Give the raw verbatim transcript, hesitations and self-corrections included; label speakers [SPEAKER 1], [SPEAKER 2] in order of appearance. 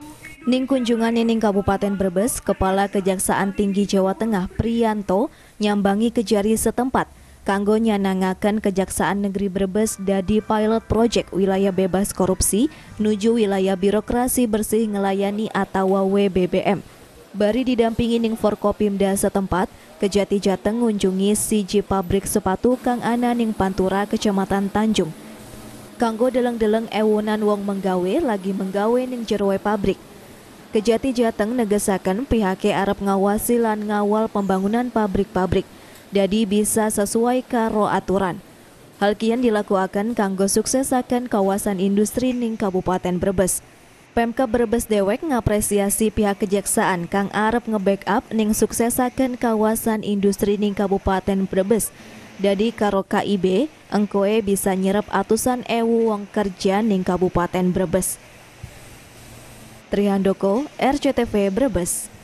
[SPEAKER 1] Ning kunjungan ning Kabupaten Brebes, Kepala Kejaksaan Tinggi Jawa Tengah Priyanto nyambangi kejari setempat kanggo nyanangaken Kejaksaan Negeri Brebes dadi pilot project wilayah bebas korupsi nuju wilayah birokrasi bersih ngelayani atawa W B B M. Bari didampingi ning Forkopimda setempat, Kejati Jateng ngunjungi siji pabrik sepatu kang ana ning Pantura, Kecamatan Tanjung. Kanggo deleng-deleng ewunan wong menggawe lagi menggawe ning jero pabrik. Kejati Jateng negesaken pihake arep ngawasi lan ngawal pembangunan pabrik-pabrik, dadi bisa sesuai karo aturan. Hal kian dilakukan kanggo suksesaken kawasan industri ning Kabupaten Brebes. Pemkab Brebes dewek ngapresiasi pihak kejaksaan kang arep nge-backup ning suksesaken kawasan industri ning Kabupaten Brebes. Dadi karo K I B engkoe bisa nyerep atusan ewu wong kerja ning Kabupaten Brebes. Trihandoko, R C T V Brebes.